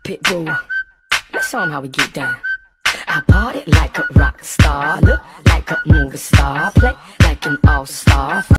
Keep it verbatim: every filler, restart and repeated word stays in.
Pitbull. Let's show 'em how we get down. I party like a rock star, look like a movie star, play like an all-star.